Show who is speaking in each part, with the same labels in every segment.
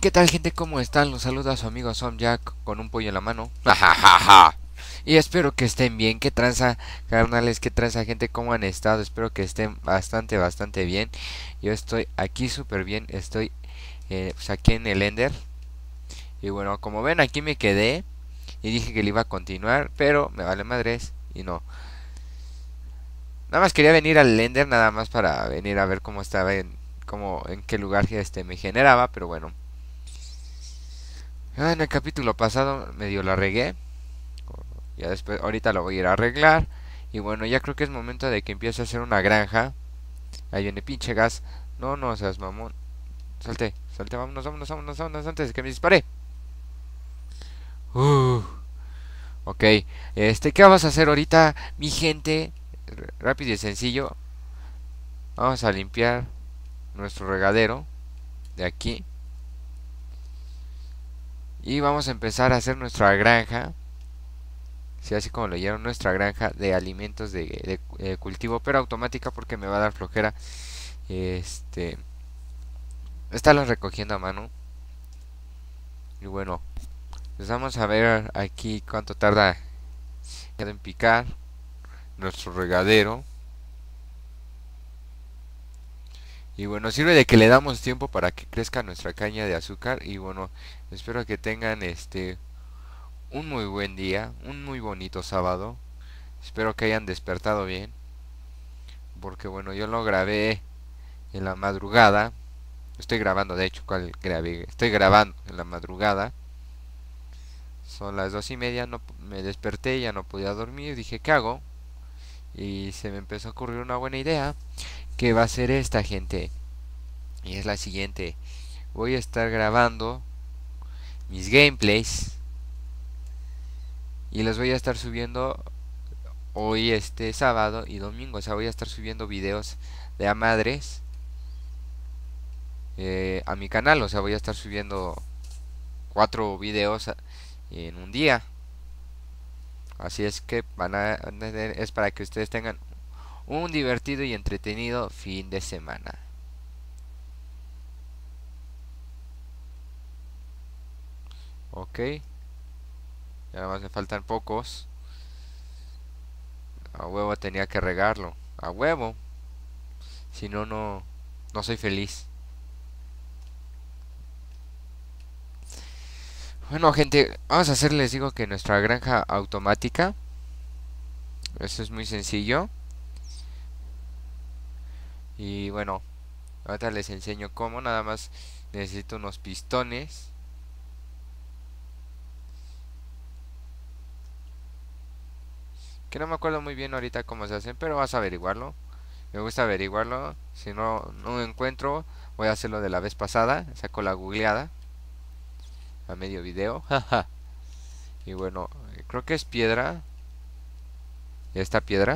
Speaker 1: ¿qué tal, gente? ¿Cómo están? Los saluda su amigo Som Jack con un pollo en la mano. Y espero que estén bien. ¿Qué tranza, carnales? ¿Qué tranza, gente? ¿Cómo han estado? Espero que estén bastante bien. Yo estoy aquí súper bien. Estoy pues aquí en el Ender. Y bueno, como ven, aquí me quedé. Y dije que le iba a continuar, pero me vale madres. Y no. Nada más quería venir al Ender, nada más para venir a ver cómo estaba en qué lugar me generaba, pero bueno. En el capítulo pasado medio la regué. Ya después, ahorita lo voy a ir a arreglar. Y bueno, ya creo que es momento de que empiece a hacer una granja. Ahí viene pinche gas. No, no seas mamón. Salte, vámonos antes de que me dispare. Uh, ok, ¿qué vamos a hacer ahorita, mi gente? Rápido y sencillo. Vamos a limpiar nuestro regadero de aquí. Y vamos a empezar a hacer nuestra granja. Sí, así como lo oyeron, nuestra granja de alimentos de cultivo, pero automática porque me va a dar flojera. Este, estarlos recogiendo a mano. Y bueno, pues vamos a ver aquí cuánto tarda en picar nuestro regadero. Y bueno, sirve de que le damos tiempo para que crezca nuestra caña de azúcar. Y bueno, espero que tengan un muy buen día, un muy bonito sábado. Espero que hayan despertado bien, porque bueno, yo lo grabé en la madrugada. Estoy grabando, de hecho, ¿cuál grabé? Estoy grabando en la madrugada. Son las 2:30, no, me desperté, ya no podía dormir, dije, ¿qué hago? Y se me empezó a ocurrir una buena idea, que va a ser esta, gente. Y es la siguiente. Voy a estar grabando mis gameplays y los voy a estar subiendo hoy, sábado y domingo. O sea, voy a estar subiendo videos de a madres a mi canal. O sea, voy a estar subiendo 4 videos en un día. Así es que es para que ustedes tengan un divertido y entretenido fin de semana. Ok, ya nada más me faltan pocos. A huevo tenía que regarlo. A huevo. Si no, no soy feliz. Bueno, gente, vamos a hacer, les digo que nuestra granja automática. Eso es muy sencillo. Y bueno, ahorita les enseño cómo. Nada más necesito unos pistones. Que no me acuerdo muy bien ahorita cómo se hacen, pero vas a averiguarlo. Me gusta averiguarlo. Si no encuentro, voy a hacerlo de la vez pasada. Saco la googleada a medio video. Y bueno, creo que es piedra. Esta piedra.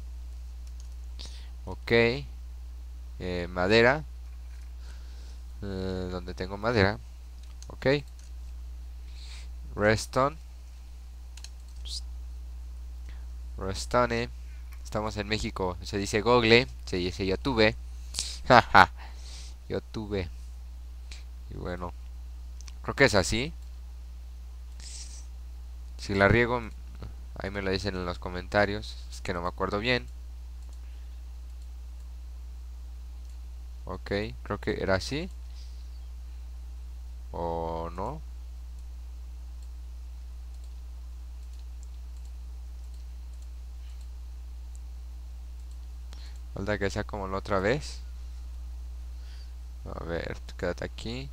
Speaker 1: Ok. Madera. Donde tengo madera. Ok. Redstone. Redstone. Estamos en México. Se dice Google. Se dice YouTube. Jaja. YouTube. Y bueno, creo que es así. Si la riego, ahí me lo dicen en los comentarios. Es que no me acuerdo bien. Ok, creo que era así. ¿O no? Falta que sea como la otra vez. A ver, tú quédate aquí.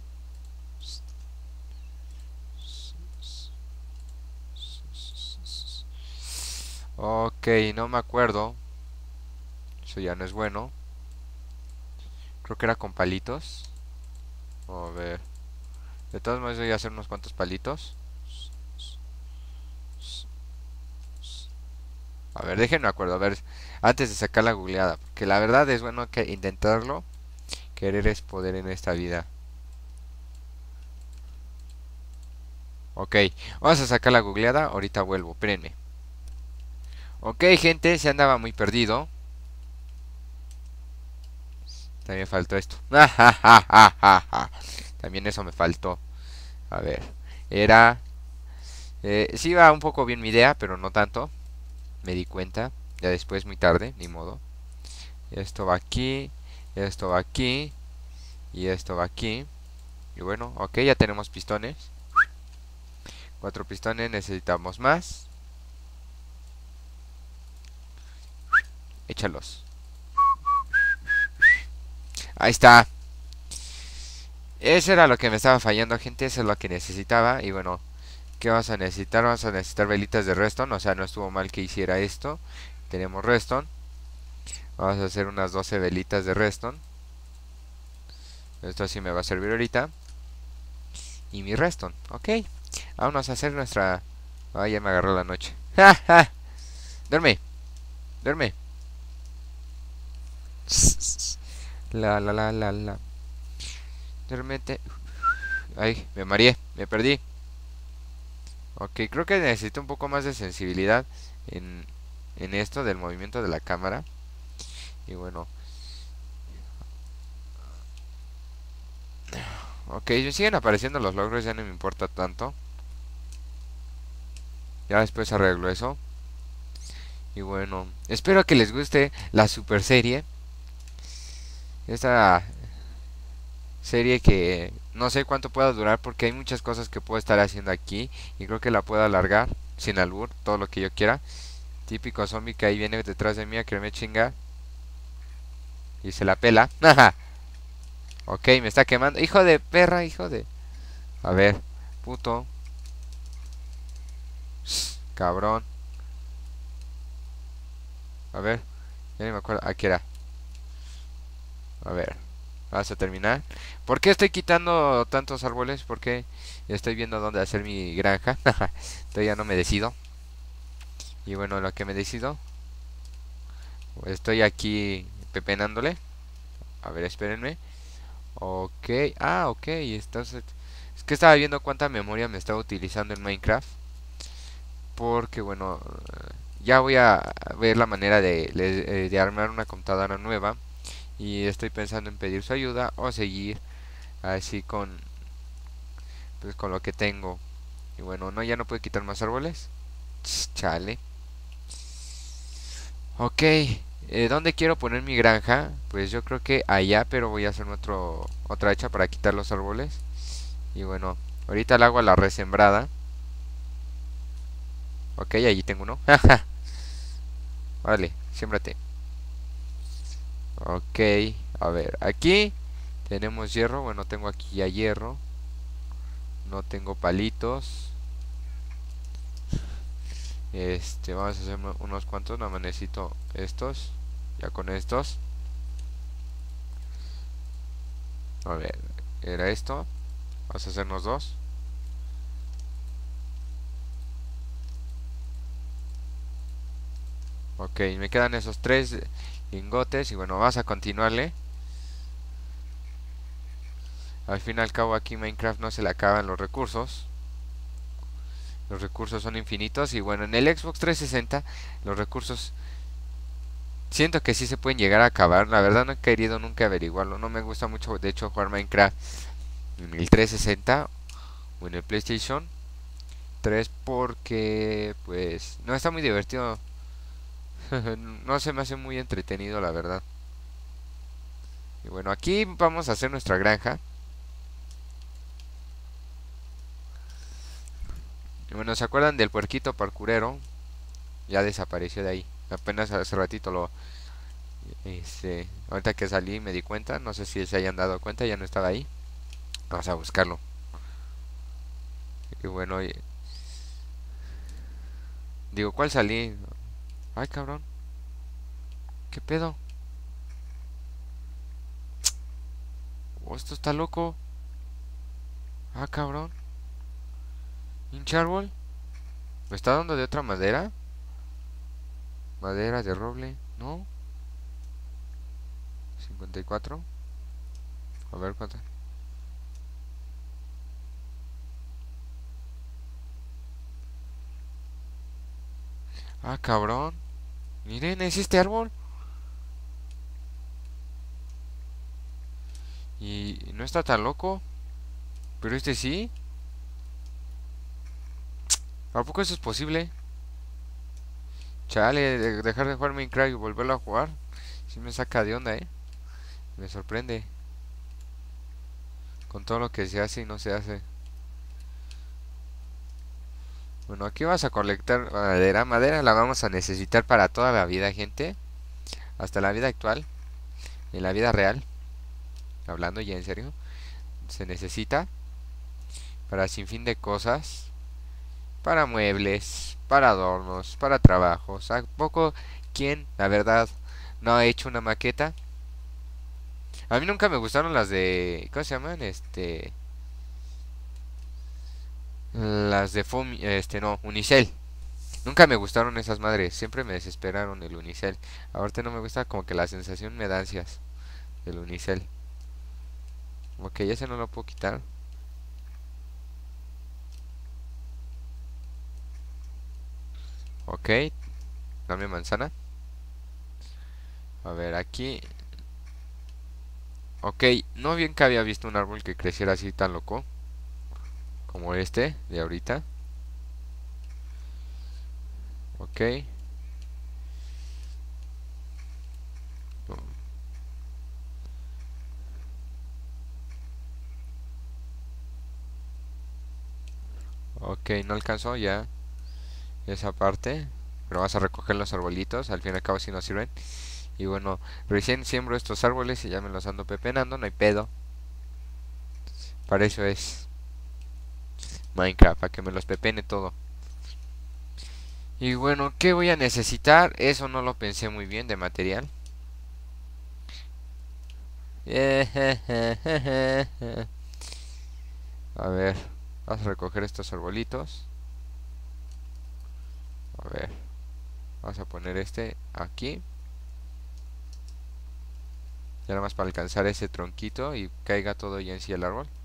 Speaker 1: Ok, no me acuerdo. Eso ya no es bueno. Creo que era con palitos. A ver. De todos modos voy a hacer unos cuantos palitos. A ver, déjenme acuerdo. A ver, antes de sacar la googleada. Porque la verdad es bueno que intentarlo. Querer es poder en esta vida. Ok, vamos a sacar la googleada. Ahorita vuelvo, espérenme. Ok, gente, se andaba muy perdido. También faltó esto. También eso me faltó. A ver, era... sí iba un poco bien mi idea, pero no tanto. Me di cuenta. Ya después, muy tarde, ni modo. Esto va aquí, esto va aquí, y esto va aquí. Y bueno, ok, ya tenemos pistones. 4 pistones, necesitamos más. Échalos. Ahí está. Eso era lo que me estaba fallando, gente. Eso es lo que necesitaba. Y bueno, ¿qué vamos a necesitar? Vamos a necesitar velitas de redstone. O sea, no estuvo mal que hiciera esto. Tenemos redstone. Vamos a hacer unas 12 velitas de redstone. Esto sí me va a servir ahorita. Y mi redstone. Ok. Vámonos a hacer nuestra... Ay, ya me agarró la noche. ¡Ja, ja! Duerme. Duerme. La, la, la, la, la. Duérmete. Ay, me mareé. Me perdí. Ok, creo que necesito un poco más de sensibilidad en esto del movimiento de la cámara. Y bueno, ok, me siguen apareciendo los logros, ya no me importa tanto. Ya después arreglo eso. Y bueno, espero que les guste la super serie. Esta serie que no sé cuánto pueda durar porque hay muchas cosas que puedo estar haciendo aquí. Y creo que la puedo alargar sin albur, todo lo que yo quiera. Típico zombie que ahí viene detrás de mí a quererme chingar. Y se la pela. Ok, me está quemando. Hijo de perra, hijo de... A ver, puto. Cabrón. A ver, ya ni me acuerdo. Aquí era. A ver, vamos a terminar. ¿Por qué estoy quitando tantos árboles? Porque estoy viendo dónde hacer mi granja. Todavía no me decido. Y bueno, lo que me decido, estoy aquí pepenándole. A ver, espérenme. Ok, ok. Entonces, es que estaba viendo cuánta memoria me estaba utilizando en Minecraft. Porque bueno, ya voy a ver la manera de armar una computadora nueva. Y estoy pensando en pedir su ayuda o seguir así con, pues, con lo que tengo. Y bueno, no, ya no puedo quitar más árboles. Chale. Ok, ¿dónde quiero poner mi granja? Pues yo creo que allá, pero voy a hacerme otra hecha para quitar los árboles. Y bueno, ahorita le hago a la resembrada. Ok, allí tengo uno. Vale, siémbrate. Ok, a ver, aquí tenemos hierro. Bueno, tengo aquí ya hierro. No tengo palitos. Vamos a hacer unos cuantos. No me necesito estos. Ya con estos. A ver, era esto. Vamos a hacernos dos. Ok, me quedan esos 3 lingotes. Y bueno, vamos a continuarle. Al fin y al cabo aquí Minecraft no se le acaban los recursos. Los recursos son infinitos. Y bueno, en el Xbox 360 los recursos siento que sí se pueden llegar a acabar. La verdad no he querido nunca averiguarlo. No me gusta mucho, de hecho, jugar Minecraft en el 360 o en el PlayStation 3 porque, pues, no está muy divertido. No se me hace muy entretenido, la verdad. Y bueno, aquí vamos a hacer nuestra granja. Y bueno, ¿se acuerdan del puerquito parkurero? Ya desapareció de ahí. Apenas hace ratito ahorita que salí me di cuenta. No sé si se hayan dado cuenta, ya no estaba ahí. Vamos a buscarlo. Y bueno, digo, ¿cuál salí? Ay, cabrón. ¿Qué pedo? Oh, esto está loco. Ah, cabrón. ¿Hincha árbol? ¿Me está dando de otra madera? Madera de roble. ¿No? 54. A ver cuánto. Ah, cabrón. Miren, es este árbol. Y no está tan loco. Pero este sí. ¿A poco eso es posible? Chale, dejar de jugar Minecraft y volverlo a jugar. Sí me saca de onda, Me sorprende. Con todo lo que se hace y no se hace. Bueno, aquí vas a colectar madera. Madera la vamos a necesitar para toda la vida, gente. Hasta la vida actual. En la vida real. Hablando ya en serio. Se necesita para sin fin de cosas. Para muebles. Para adornos. Para trabajos. ¿A poco quién, la verdad, no ha hecho una maqueta? A mí nunca me gustaron las de... ¿Cómo se llaman? Las de no, Unicel. Nunca me gustaron esas madres, siempre me desesperaron el Unicel. Ahorita no me gusta, como que la sensación me da ansias del Unicel. Ok, ese no lo puedo quitar. Ok, dame manzana. A ver, aquí. Ok, no bien que había visto un árbol que creciera así tan loco como este de ahorita. Ok. Ok, no alcanzó ya esa parte. Pero vamos a recoger los arbolitos, al fin y al cabo si no sirven. Y bueno, recién siembro estos árboles y ya me los ando pepenando, no hay pedo. Para eso es Minecraft, para que me los pepene todo. Y bueno, ¿qué voy a necesitar? Eso no lo pensé muy bien de material. A ver, vamos a recoger estos arbolitos. A ver, vamos a poner este aquí. Ya nada más para alcanzar ese tronquito y caiga todo ya en sí el árbol.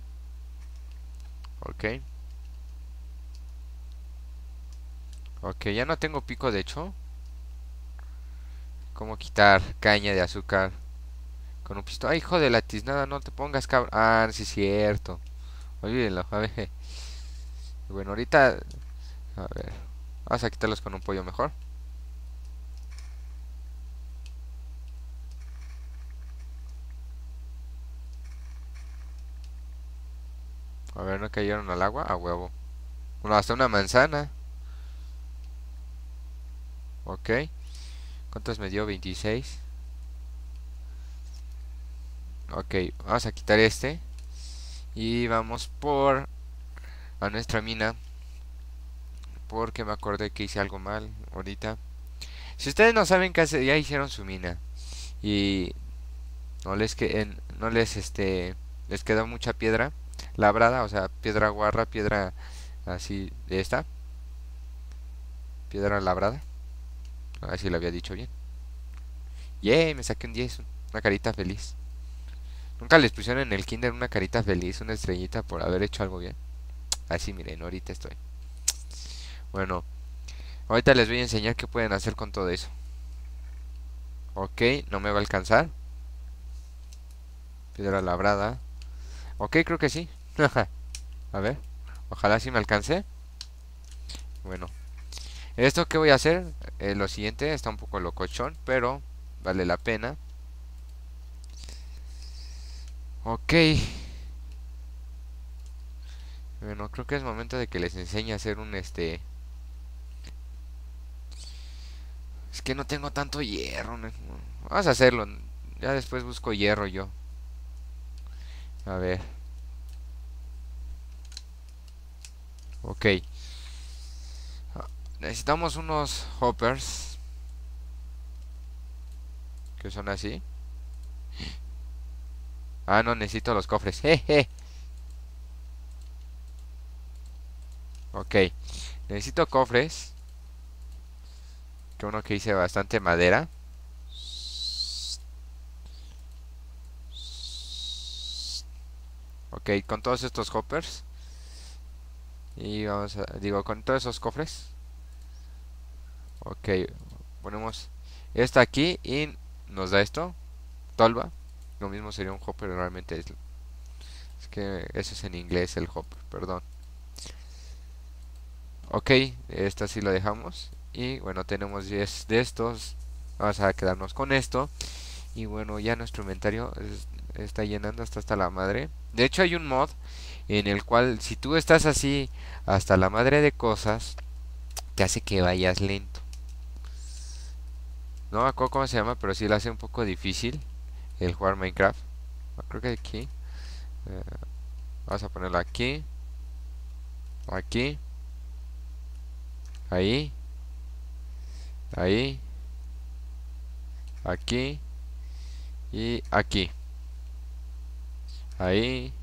Speaker 1: Ok. Ok, ya no tengo pico de hecho. ¿Cómo quitar caña de azúcar con un pistón? Ay, hijo de la tiznada, no te pongas cabrón. Ah, sí es cierto. Olvídenlo, a ver. Bueno, ahorita... A ver. Vamos a quitarlos con un pollo mejor. A ver, no cayeron al agua. A huevo. Bueno, hasta una manzana. Ok. ¿Cuántos me dio? 26. Ok, vamos a quitar este. Y vamos por a nuestra mina. Porque me acordé que hice algo mal ahorita. Si ustedes no saben qué hacer, ya hicieron su mina. Y no les que no les les quedó mucha piedra labrada, o sea, piedra guarra, piedra así de esta, piedra labrada. A ver si lo había dicho bien. ¡Yay! Me saqué un 10, una carita feliz. Nunca les pusieron en el kinder una carita feliz, una estrellita por haber hecho algo bien. Así miren, ahorita estoy. Bueno, ahorita les voy a enseñar qué pueden hacer con todo eso. Ok, no me va a alcanzar. Piedra labrada. Ok, creo que sí. A ver, ojalá sí me alcance. Bueno, esto que voy a hacer, lo siguiente, está un poco locochón, pero vale la pena. Ok, bueno, creo que es momento de que les enseñe a hacer un Es que no tengo tanto hierro. Vamos a hacerlo. Ya después busco hierro yo. A ver. Ok. Necesitamos unos hoppers. Que son así. Ah, no, necesito los cofres. Jeje. Ok. Necesito cofres. Que uno que hice bastante madera. Ok, con todos estos hoppers. Y vamos a... Digo, con todos esos cofres. Ok. Ponemos esto aquí y nos da esto. Tolva. Lo mismo sería un hopper, realmente es que eso es en inglés, el hopper, perdón. Ok, esto sí lo dejamos. Y bueno, tenemos 10 de estos. Vamos a quedarnos con esto. Y bueno, ya nuestro inventario está llenando hasta la madre. De hecho, hay un mod en el cual si tú estás así hasta la madre de cosas, te hace que vayas lento. No me acuerdo cómo se llama, pero sí lo hace un poco difícil el jugar Minecraft. Creo que aquí. Vamos a ponerlo aquí. Aquí. Ahí. Ahí. Aquí. Y aquí. Ahí.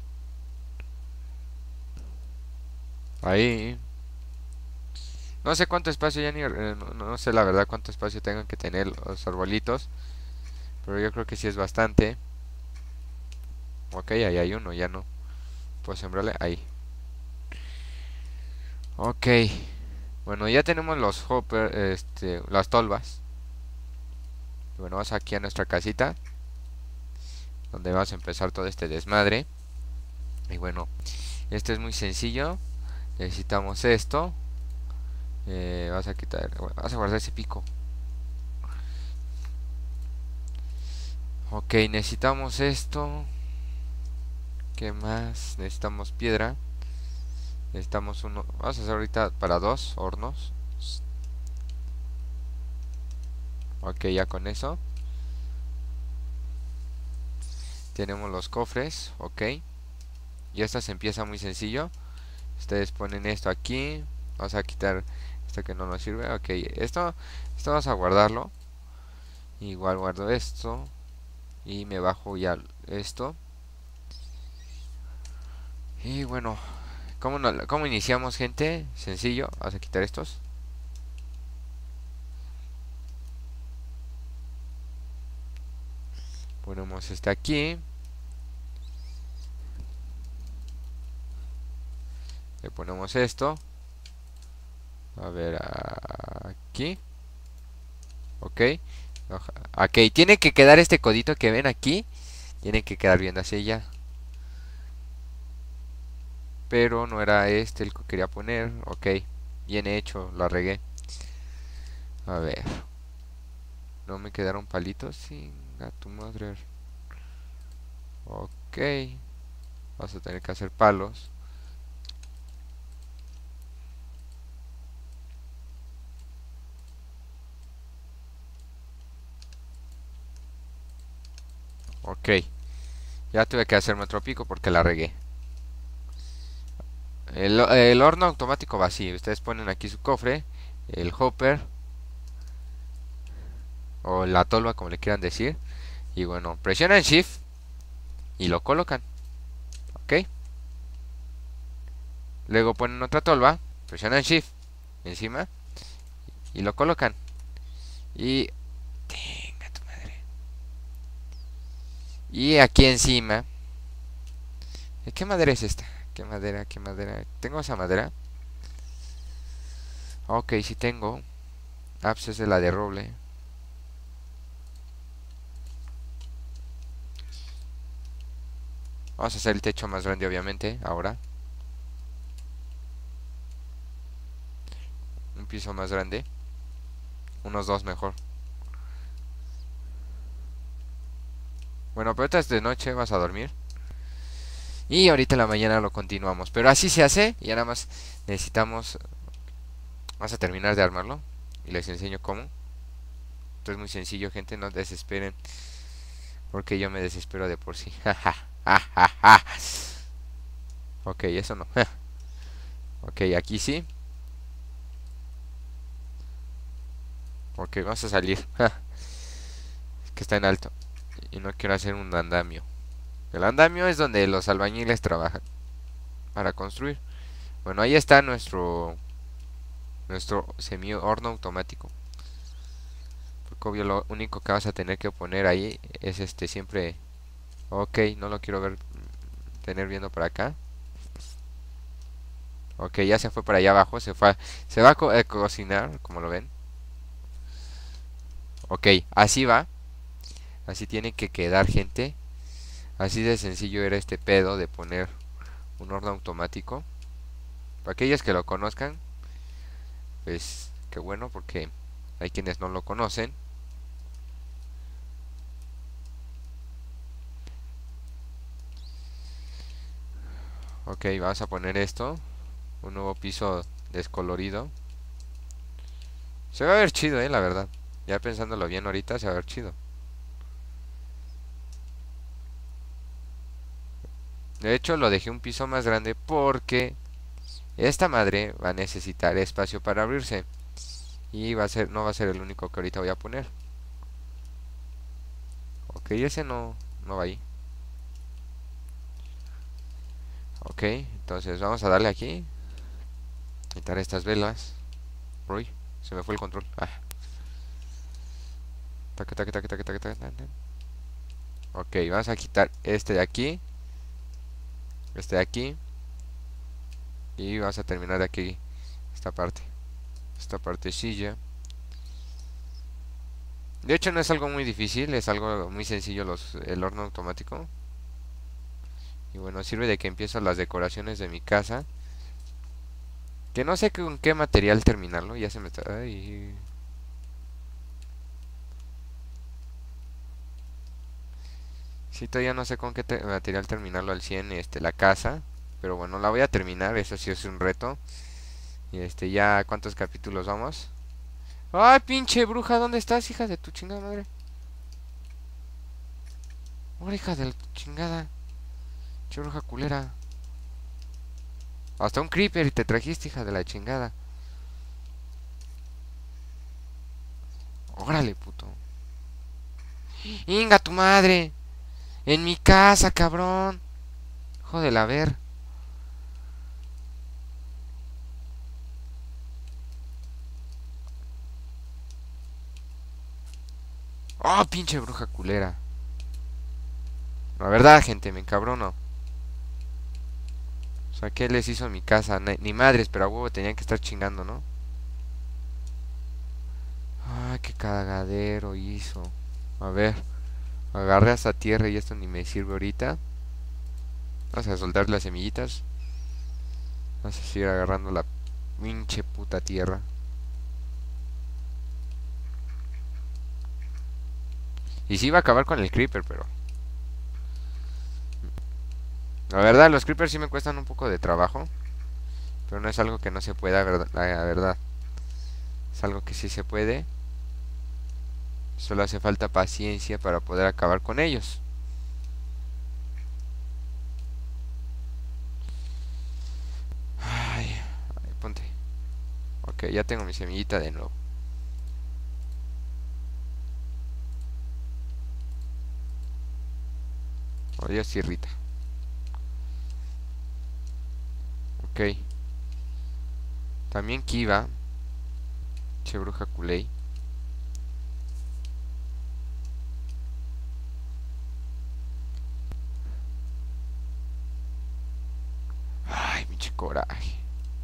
Speaker 1: Ahí. No sé cuánto espacio ya ni... no sé la verdad cuánto espacio tengan que tener los arbolitos. Pero yo creo que sí es bastante. Ok, ahí hay uno, ya no. Puedo sembrarle ahí. Ok. Bueno, ya tenemos los hopper, las tolvas. Bueno, vamos aquí a nuestra casita, donde vamos a empezar todo este desmadre. Y bueno, esto es muy sencillo. Necesitamos esto. Vas a quitar, vas a guardar ese pico. Ok, necesitamos esto. ¿Qué más? Necesitamos piedra. Necesitamos uno. Vamos a hacer ahorita para 2 hornos. Ok, ya con eso. Tenemos los cofres. Ok. Y esta se empieza muy sencillo. Ustedes ponen esto aquí. Vamos a quitar esto que no nos sirve. Ok, esto vamos a guardarlo. Igual guardo esto. Y me bajo ya esto. Y bueno, ¿cómo iniciamos, gente? Sencillo. Vamos a quitar estos. Ponemos este aquí. Le ponemos esto. A ver, aquí. Ok. Ok, tiene que quedar este codito que ven aquí. Tiene que quedar bien así ya. Pero no era este el que quería poner. Ok, bien hecho, lo regué. A ver. No me quedaron palitos. Singa tu madre. Ok. Vas a tener que hacer palos. Ok. Ya tuve que hacerme otro pico porque la regué. El horno automático vacío. Ustedes ponen aquí su cofre. El hopper. O la tolva, como le quieran decir. Y bueno, presionan Shift. Y lo colocan. Ok. Luego ponen otra tolva. Presionan Shift. Encima. Y lo colocan. Y... Tenga tu madre. Y aquí encima. ¿Qué madera es esta? ¿Qué madera? ¿Qué madera? ¿Tengo esa madera? Ok, sí tengo. Ah, pues es de la de roble. Vamos a hacer el techo más grande, obviamente, ahora. Un piso más grande. Unos dos mejor. Bueno, pero ahorita es de noche, vas a dormir. Y ahorita en la mañana lo continuamos. Pero así se hace. Y nada más necesitamos... Vamos a terminar de armarlo. Y les enseño cómo. Esto es muy sencillo, gente. No desesperen. Porque yo me desespero de por sí. Ok, eso no. Ok, aquí sí. Ok, vamos a salir. Es que está en alto. Y no quiero hacer un andamio. El andamio es donde los albañiles trabajan para construir. Bueno, ahí está nuestro semi horno automático. Porque obvio lo único que vas a tener que poner ahí es siempre. Ok, no lo quiero ver tener viendo para acá. Ok, ya se fue para allá abajo, se va a cocinar, como lo ven. Ok, así va. Así tiene que quedar, gente. Así de sencillo era este pedo de poner un horno automático. Para aquellos que lo conozcan, pues qué bueno, porque hay quienes no lo conocen. Ok, vamos a poner esto, un nuevo piso descolorido. Se va a ver chido, la verdad. Ya pensándolo bien ahorita, se va a ver chido. De hecho, lo dejé un piso más grande porque esta madre va a necesitar espacio para abrirse. Y no va a ser el único que ahorita voy a poner. Ok, ese no va ahí. Ok, entonces vamos a darle aquí. Quitar estas velas. Uy, se me fue el control. Ah, taca, taca, taca, taca, taca, taca, taca. Ok, vamos a quitar este de aquí. Este de aquí. Y vamos a terminar de aquí. Esta parte. Esta partecilla. De hecho no es algo muy difícil, es algo muy sencillo el horno automático. Y bueno, sirve de que empiezo las decoraciones de mi casa. Que no sé con qué material terminarlo, ya se me está... Ay. Sí, todavía no sé con qué material terminarlo al 100 la casa. Pero bueno, la voy a terminar, eso sí es un reto. Y ya, ¿cuántos capítulos vamos? ¡Ay, pinche bruja! ¿Dónde estás, hija de tu chingada madre? ¡Hola, hija de la chingada! ¡Che bruja culera! Hasta un creeper y te trajiste, hija de la chingada. Órale, puto. ¡Inga tu madre! ¡En mi casa, cabrón! Joder, a ver. ¡Oh, pinche bruja culera! La verdad, gente, me encabrono. O sea, ¿qué les hizo en mi casa? Ni madres, pero a huevo tenían que estar chingando, ¿no? ¡Ay, qué cagadero hizo! A ver, agarré hasta tierra y esto ni me sirve ahorita. Vamos a soltar las semillitas. Vamos a seguir agarrando la pinche puta tierra. Y sí iba a acabar con el creeper, pero... La verdad, los creepers sí me cuestan un poco de trabajo. Pero no es algo que no se pueda, la verdad. Es algo que sí se puede. Solo hace falta paciencia para poder acabar con ellos. Ay, ay, ponte. Ok, ya tengo mi semillita de nuevo. Oh, Dios, tierrita. Ok. También Kiva. Che bruja culey. Ay, pinche coraje.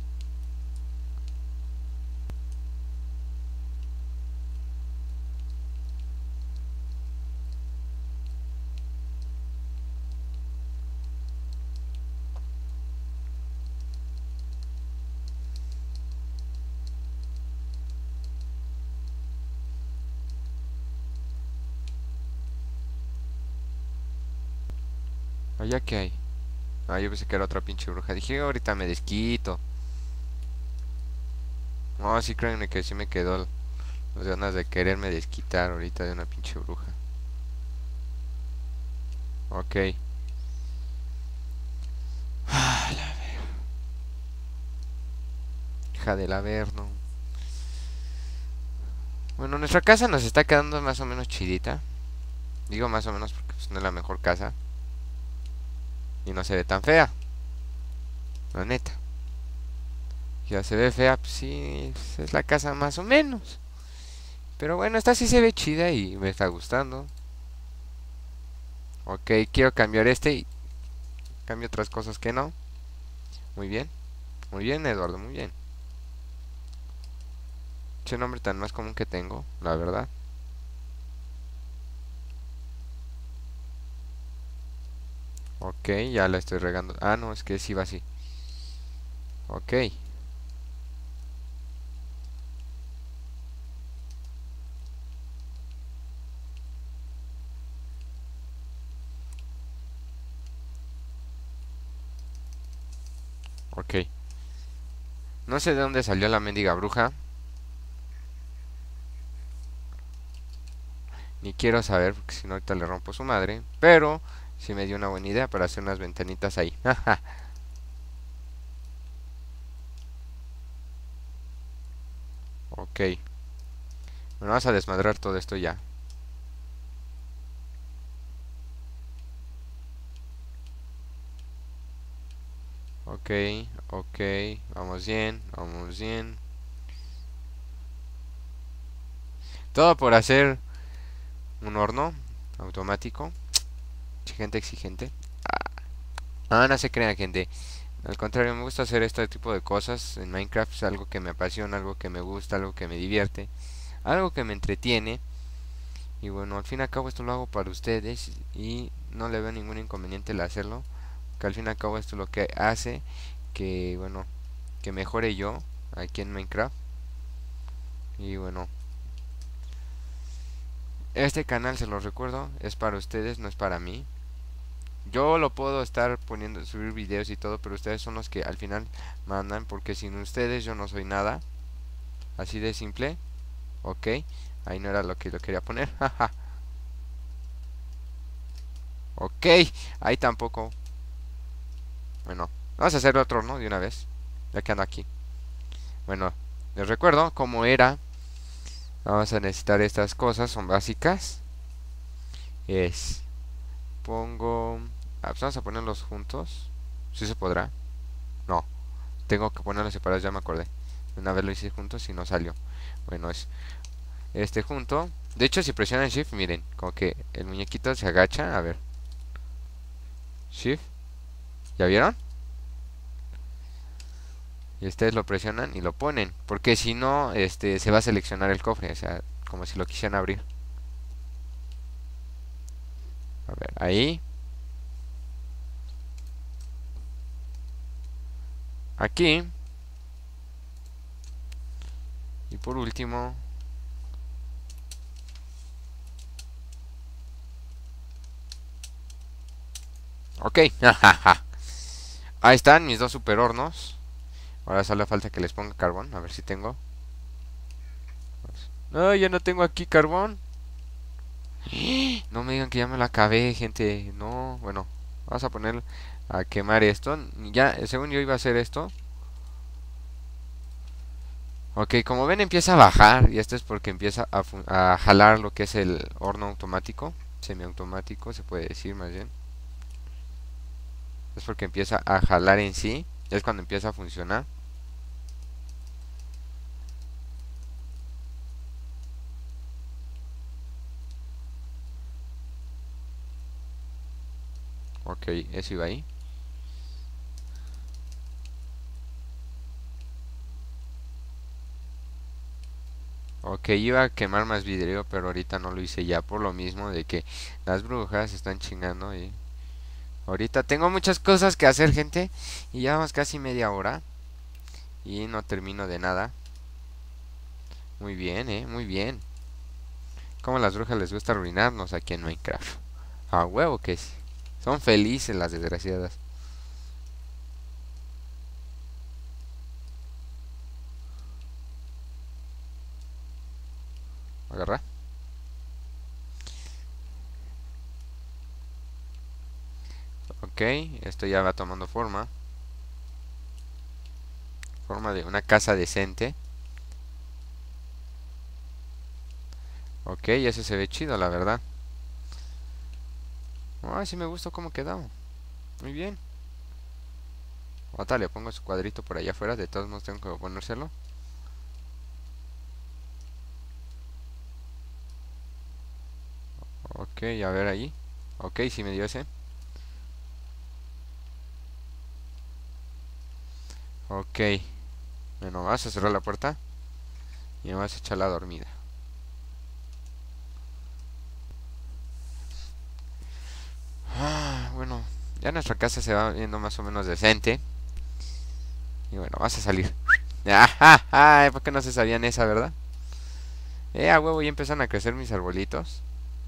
Speaker 1: Allá que hay. Ah, yo pensé que era otra pinche bruja. Dije, ahorita me desquito. No, sí, créanme que sí me quedó las ganas de quererme desquitar ahorita de una pinche bruja. Ok. Ah, hija del averno. Bueno, nuestra casa nos está quedando más o menos chidita. Digo más o menos porque pues, no es la mejor casa. Y no se ve tan fea. La neta. Ya se ve fea, pues sí, pues, es la casa más o menos. Pero bueno, esta sí se ve chida y me está gustando. Ok, quiero cambiar y cambio otras cosas que no. Muy bien. Muy bien, Eduardo, muy bien. Che nombre tan más común que tengo, la verdad. Ok, ya la estoy regando. Ah, no, es que sí va así. Ok, ok. No sé de dónde salió la mendiga bruja. Ni quiero saber, porque si no ahorita le rompo su madre. Pero sí me dio una buena idea para hacer unas ventanitas ahí. Ok. Bueno, vamos a desmadrar todo esto ya. Ok, ok. Vamos bien, vamos bien. Todo por hacer un horno automático. Gente exigente. Ah, no se crean, gente. Al contrario, me gusta hacer este tipo de cosas. En Minecraft es algo que me apasiona, algo que me gusta, algo que me divierte, algo que me entretiene. Y bueno, al fin y al cabo esto lo hago para ustedes y no le veo ningún inconveniente el hacerlo. Que al fin y al cabo esto es lo que hace que, bueno, que mejore yo aquí en Minecraft. Y bueno, este canal, se los recuerdo, es para ustedes, no es para mí. Yo lo puedo estar poniendo, subir videos y todo, pero ustedes son los que al final mandan, porque sin ustedes yo no soy nada. Así de simple. Ok, ahí no era lo que yo quería poner. Ok, ahí tampoco. Bueno, vamos a hacer otro, ¿no? De una vez, ya que ando aquí. Bueno, les recuerdo cómo era. Vamos a necesitar estas cosas, son básicas. Es, pongo... Ah, pues vamos a ponerlos juntos. ¿Sí se podrá? No, tengo que ponerlos separados, ya me acordé. Una vez lo hice juntos y no salió. Bueno, es este junto. De hecho, si presionan Shift, miren, como que el muñequito se agacha. A ver, Shift, ¿ya vieron? Y ustedes lo presionan y lo ponen, porque si no, se va a seleccionar el cofre, o sea, como si lo quisieran abrir. A ver, ahí, aquí, y por último, ok, ahí están mis dos super hornos. Ahora solo falta que les ponga carbón, a ver si tengo. No, ya no tengo aquí carbón. No me digan que ya me la acabé, gente. No, bueno, vamos a poner a quemar esto. Ya, según yo iba a hacer esto. Ok, como ven empieza a bajar y esto es porque empieza a jalar lo que es el horno automático, semiautomático se puede decir más bien. Es porque empieza a jalar en sí, es cuando empieza a funcionar. Ok, eso iba ahí. Ok, iba a quemar más vidrio, pero ahorita no lo hice ya por lo mismo de que las brujas están chingando y ahorita tengo muchas cosas que hacer, gente, y ya vamos casi media hora y no termino de nada. Muy bien, muy bien. Como a las brujas les gusta arruinarnos aquí en Minecraft. A huevo que sí. Son felices las desgraciadas. Agarra. Ok, esto ya va tomando forma. Forma de una casa decente. Ok, eso se ve chido, la verdad. Ay, sí me gustó cómo quedó. Muy bien. Ahorita le pongo su cuadrito por allá afuera. De todos modos tengo que ponérselo. Ok, a ver ahí. Ok, sí me dio ese. Ok. Bueno, vas a cerrar la puerta. Y me vas a echar la dormida. Ah, bueno. Ya nuestra casa se va viendo más o menos decente. Y bueno, vas a salir. Ajá, ¿por qué no se sabían esa, verdad? A huevo, ya empiezan a crecer mis arbolitos.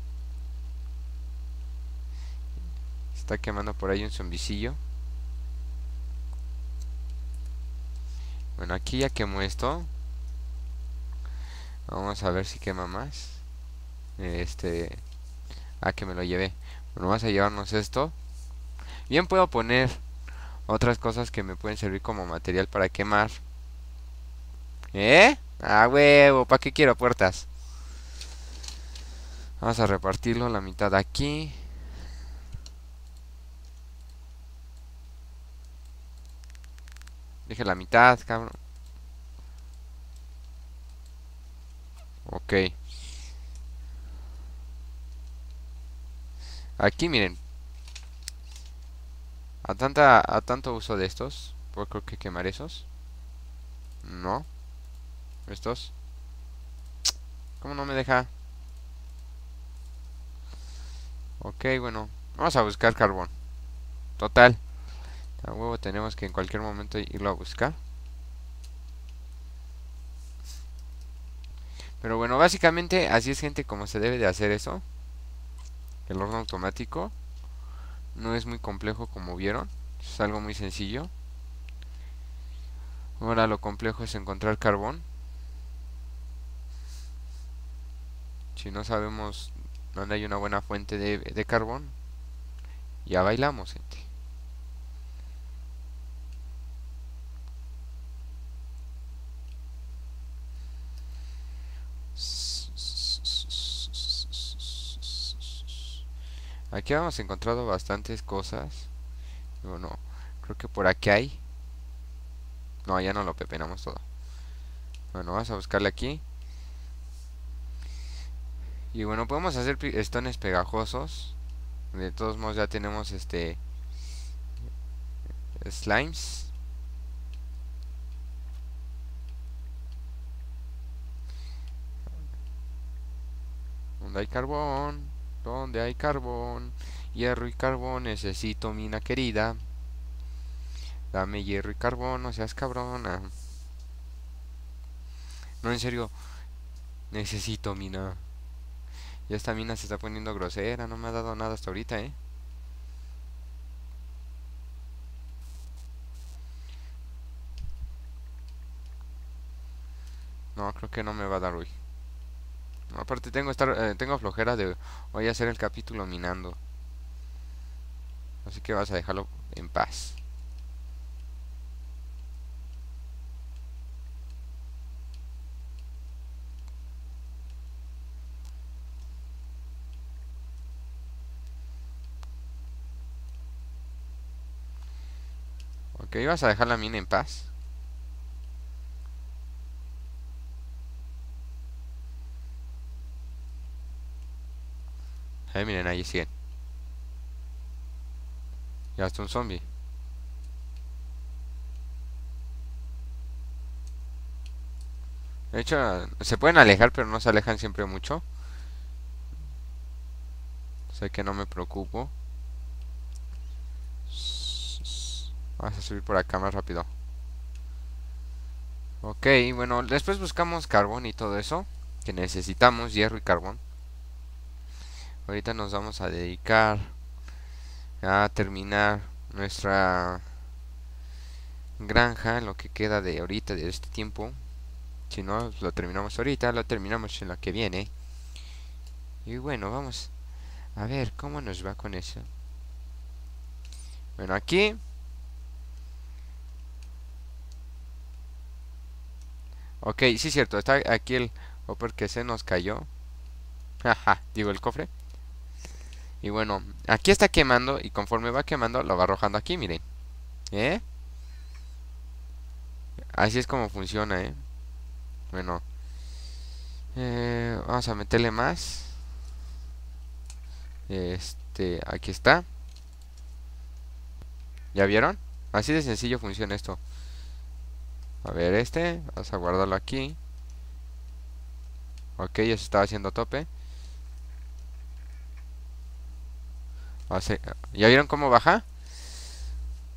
Speaker 1: Está quemando por ahí un zombicillo. Bueno, aquí ya quemó esto. Vamos a ver si quema más. Este... Ah, que me lo llevé. Bueno, vamos a llevarnos esto. Bien puedo poner otras cosas que me pueden servir como material para quemar. ¿Eh? Ah, huevo, ¿para qué quiero puertas? Vamos a repartirlo la mitad aquí. Dije la mitad, cabrón. Ok. Aquí miren. A tanto uso de estos. Pues creo que quemar esos. No. Estos. ¿Cómo no me deja? Ok, bueno. Vamos a buscar carbón. Total. A huevo tenemos que en cualquier momento irlo a buscar. Pero bueno, básicamente así es, gente, como se debe de hacer eso. El horno automático. No es muy complejo, como vieron. Es algo muy sencillo. Ahora lo complejo es encontrar carbón. Si no sabemos dónde hay una buena fuente de carbón, ya bailamos, gente. Aquí hemos encontrado bastantes cosas. Bueno, creo que por aquí hay. No, ya no lo pepenamos todo. Bueno, vamos a buscarle aquí. Y bueno, podemos hacer pistones pegajosos. De todos modos ya tenemos slimes. ¿Dónde hay carbón? ¿Dónde hay carbón? Hierro y carbón, necesito, mina querida. Dame hierro y carbón, no seas cabrona. No, en serio, necesito, mina. Ya esta mina se está poniendo grosera, no me ha dado nada hasta ahorita, ¿eh? No, creo que no me va a dar hoy. No, aparte tengo flojera de hoy hacer el capítulo minando. Así que vas a dejarlo en paz. Ok, vas a dejar la mina en paz. Miren, ahí siguen. Ya está un zombie. De hecho, se pueden alejar, pero no se alejan siempre mucho. Sé que no me preocupo. Vamos a subir por acá más rápido. Ok, bueno, después buscamos carbón y todo eso que necesitamos, hierro y carbón. Ahorita nos vamos a dedicar a terminar nuestra granja en lo que queda de ahorita, de este tiempo. Si no lo terminamos ahorita, lo terminamos en la que viene. Y bueno, vamos a ver cómo nos va con eso. Bueno, aquí. Ok, sí es cierto, está aquí el hopper que se nos cayó. Jaja, digo el cofre. Y bueno, aquí está quemando y conforme va quemando lo va arrojando aquí, miren. ¿Eh? Así es como funciona, ¿eh? Bueno, vamos a meterle más. Aquí está. ¿Ya vieron? Así de sencillo funciona esto. A ver, vamos a guardarlo aquí. Ok, ya se estaba haciendo tope. ¿Ya vieron cómo baja?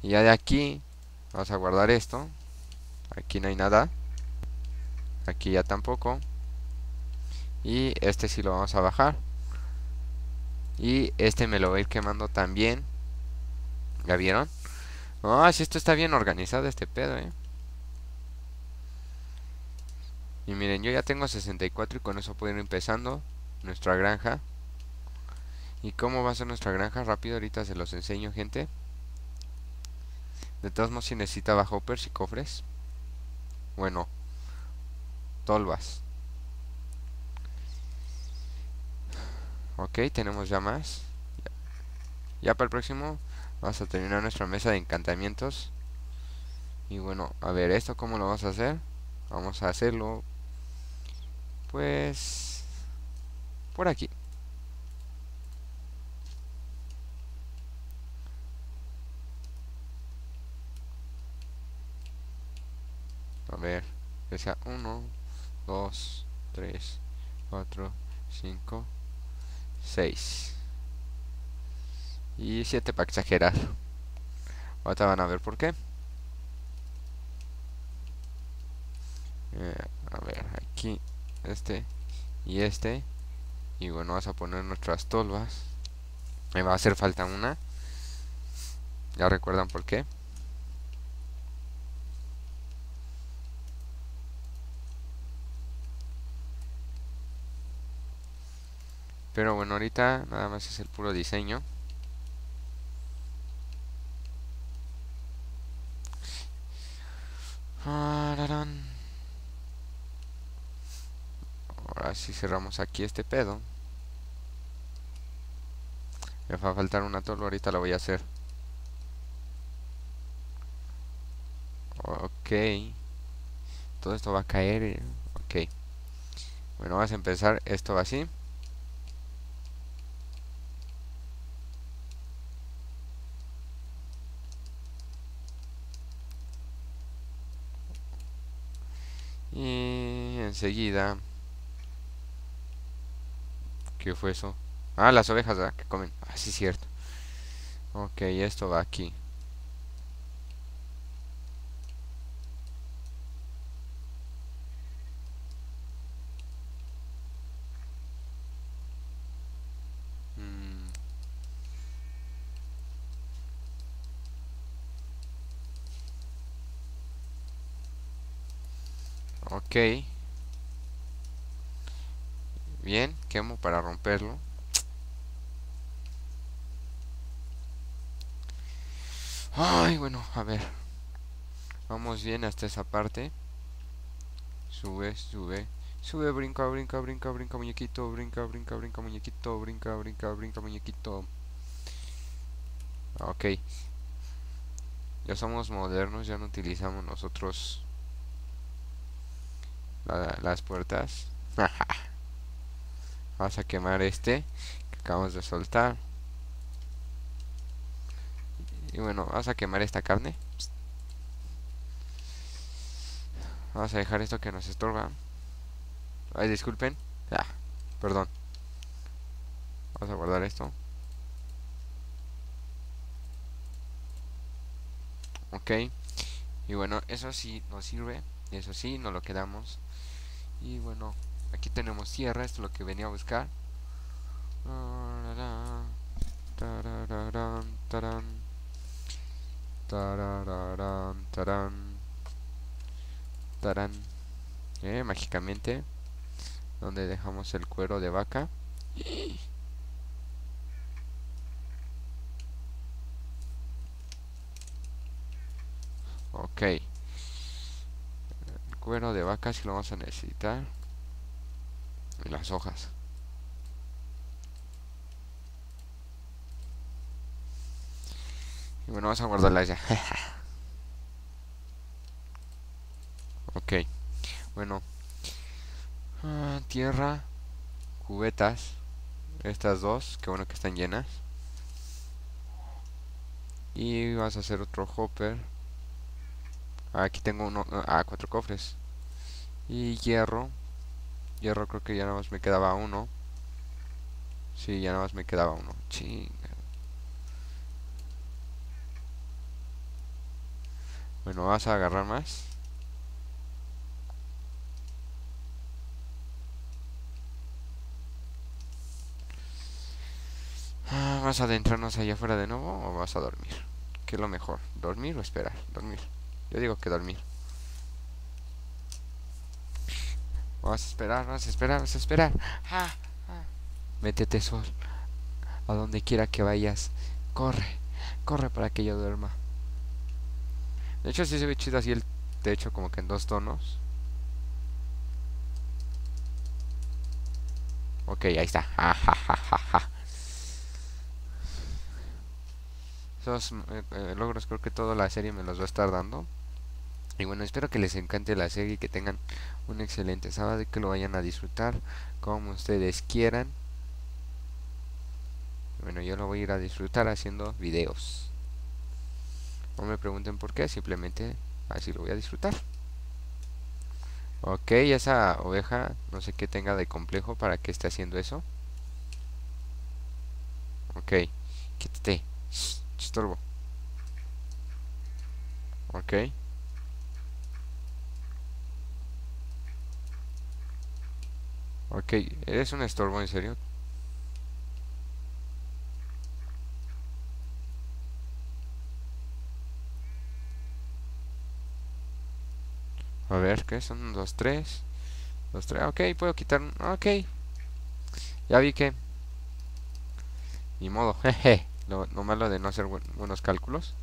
Speaker 1: Y ya de aquí vamos a guardar esto. Aquí no hay nada. Aquí ya tampoco. Y este sí lo vamos a bajar. Y este me lo voy a ir quemando también. ¿Ya vieron? Ah, sí, esto está bien organizado este pedo, Y miren, yo ya tengo 64 y con eso puedo ir empezando nuestra granja. ¿Y cómo va a ser nuestra granja? Rápido, ahorita se los enseño, gente. De todos modos, si necesitaba hoppers y cofres. Bueno, tolvas. Ok, tenemos ya más. Ya para el próximo vamos a terminar nuestra mesa de encantamientos. Y bueno, a ver, ¿esto cómo lo vamos a hacer? Vamos a hacerlo, pues, por aquí. A ver, que sea 1, 2, 3, 4, 5, 6 y 7 para exagerar. Ahorita van a ver por qué. A ver, aquí, este y este. Y bueno, vamos a poner nuestras tolvas. Me va a hacer falta una. Ya recuerdan por qué. Pero bueno, ahorita nada más es el puro diseño. Ahora sí cerramos aquí este pedo. Me va a faltar una tolva, ahorita la voy a hacer. Ok. Todo esto va a caer. Ok. Bueno, vamos a empezar. Esto va así. Y enseguida. ¿Qué fue eso? Ah, las ovejas, ¿verdad? Que comen. Ah, sí, cierto. Ok, esto va aquí. Mm, ok. Bien, quemo para romperlo. Ay, bueno, a ver. Vamos bien hasta esa parte. Sube, sube. Sube, brinca, brinca, brinca, brinca, muñequito. Brinca, brinca, brinca, muñequito. Brinca, brinca, brinca, muñequito. Ok. Ya somos modernos, ya no utilizamos nosotros las puertas. Vamos a quemar este que acabamos de soltar. Y bueno, vamos a quemar esta carne. Vamos a dejar esto que nos estorba. Ay, disculpen. Ah, perdón. Vamos a guardar esto. Ok. Y bueno, eso sí nos sirve. Eso sí, nos lo quedamos. Y bueno, aquí tenemos tierra. Esto es lo que venía a buscar. Tarararán, tarán, tarararán, tarán, tarán. Mágicamente, donde dejamos el cuero de vaca. Ok, el cuero de vaca sí lo vamos a necesitar. Y las hojas. Y bueno, vamos a guardarlas ya. Ok, bueno. Tierra, cubetas. Estas dos, que bueno que están llenas. Y vas a hacer otro hopper. Aquí tengo uno. Cuatro cofres. Y hierro. Hierro creo que ya nada más me quedaba uno. Sí, ya nada más me quedaba uno. Chinga. Bueno, vas a agarrar más. ¿Vas a adentrarnos allá afuera de nuevo o vas a dormir? ¿Qué es lo mejor? ¿Dormir o esperar? Dormir. Yo digo que dormir. Vas a esperar, vas a esperar, vas a esperar. ¡Ah! Métete, Sol. A donde quiera que vayas. Corre, corre para que yo duerma. De hecho, sí se ve chido así el techo, como que en dos tonos. Ok, ahí está. Ja, ja, ja, ja, ja. Esos logros creo que toda la serie me los va a estar dando. Y bueno, espero que les encante la serie y que tengan un excelente sábado y que lo vayan a disfrutar como ustedes quieran. Bueno, yo lo voy a ir a disfrutar haciendo videos. No me pregunten por qué, simplemente así lo voy a disfrutar. Ok, esa oveja no sé qué tenga de complejo para que esté haciendo eso. Ok, quítate. Estorbo. Ok, ok, eres un estorbo, en serio. A ver, ¿qué son? Dos, tres. Dos, tres. Ok, puedo quitar. Ok, ya vi que. Ni modo, jeje. Lo malo de no hacer buenos cálculos.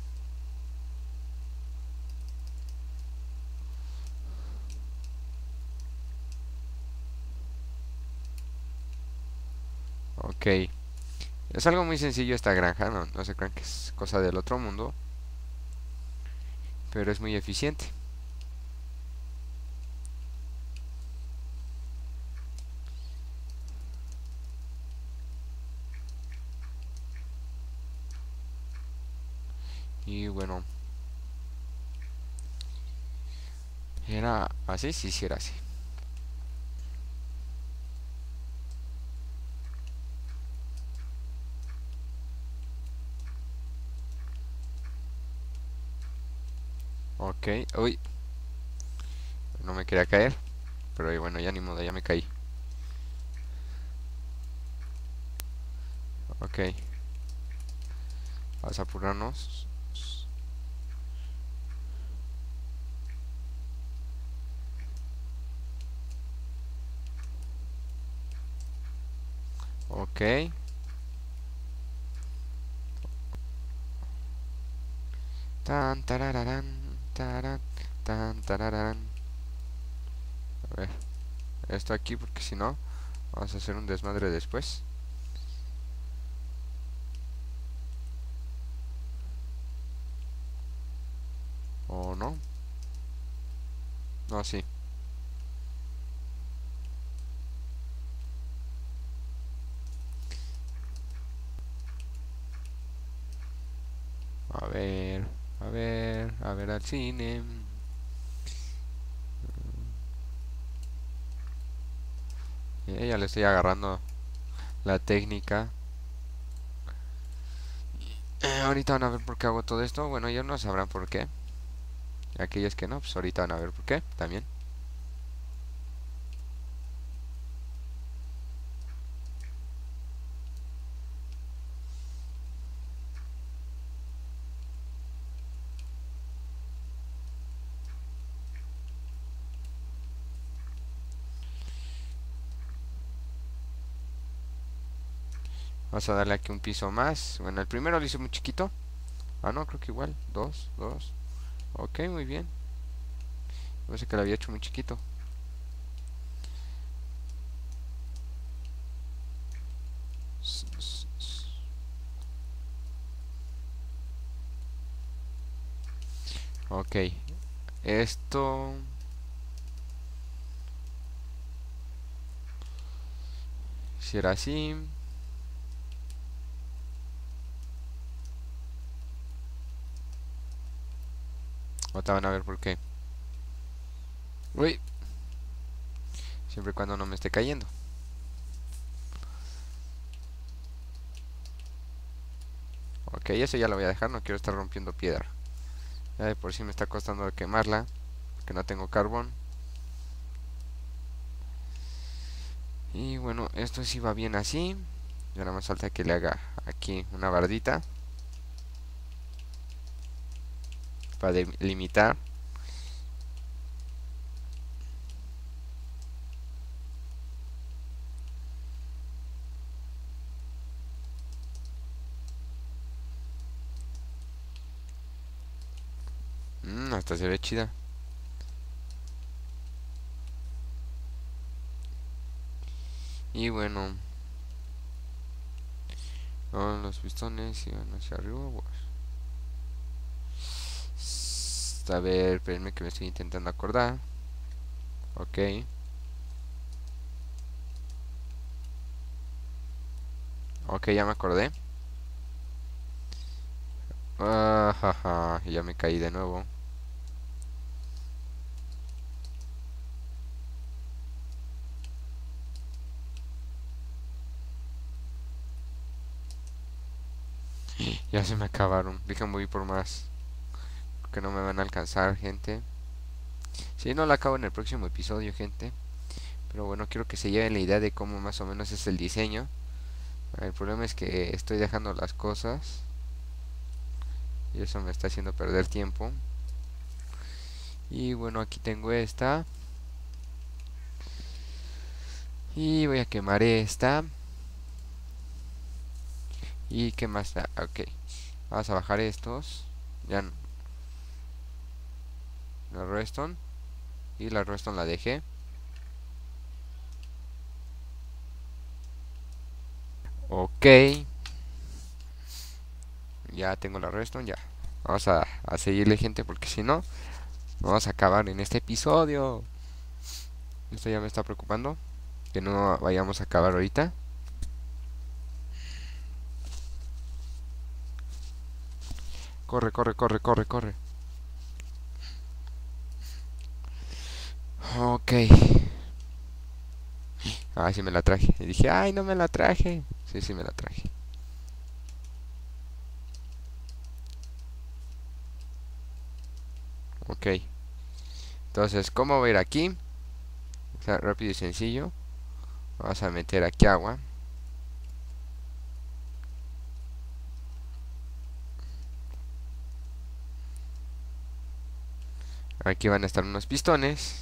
Speaker 1: Ok, es algo muy sencillo esta granja, no se crean que es cosa del otro mundo, pero es muy eficiente. Y bueno, era así, sí, sí era así. Ok, uy, no me quería caer, pero bueno, ya ni modo, ya me caí. Ok, vamos a apurarnos. Ok, tan, tarararán, taran, tan, tarararán. A ver, esto aquí porque si no, vamos a hacer un desmadre después. ¿O no? No, sí. A ver, a ver, a ver al cine. Ya le estoy agarrando la técnica. Ahorita van a ver por qué hago todo esto. Bueno, ellos no sabrán por qué. Aquellos que no, pues ahorita van a ver por qué también. Vamos a darle aquí un piso más. Bueno, el primero lo hice muy chiquito. Ah, no, creo que igual. Dos, dos. Ok, muy bien. Parece que lo había hecho muy chiquito. Ok. Esto... Si era así... Ahorita van a ver por qué. Uy. Siempre y cuando no me esté cayendo. Ok, eso ya lo voy a dejar. No quiero estar rompiendo piedra. Ya de por sí me está costando quemarla, que no tengo carbón. Y bueno, esto sí va bien así. Y ahora más falta que le haga aquí una bardita para delimitar. Hasta se ve chida. Y bueno, los pistones iban hacia arriba. A ver, espérenme que me estoy intentando acordar. Ok, ok, ya me acordé. Jaja, ya me caí de nuevo. Ya se me acabaron. Déjenme voy por más. Porque no me van a alcanzar, gente. Si no, la acabo en el próximo episodio, gente. Pero bueno, quiero que se lleven la idea de cómo más o menos es el diseño. El problema es que estoy dejando las cosas. Y eso me está haciendo perder tiempo. Y bueno, aquí tengo esta. Y voy a quemar esta. ¿Y qué más da? Ok. Vamos a bajar estos. Ya la redstone. Y la redstone la dejé. Ok. Ya tengo la redstone, ya. Vamos a seguirle, gente, porque si no, vamos a acabar en este episodio. Esto ya me está preocupando. Que no vayamos a acabar ahorita. Corre, corre, corre, corre, corre. Ok. Ah, sí me la traje. Y dije, ay, no me la traje. Sí, sí me la traje. Ok. Entonces, ¿cómo voy a ir aquí? O sea, rápido y sencillo. Vamos a meter aquí agua. Aquí van a estar unos pistones.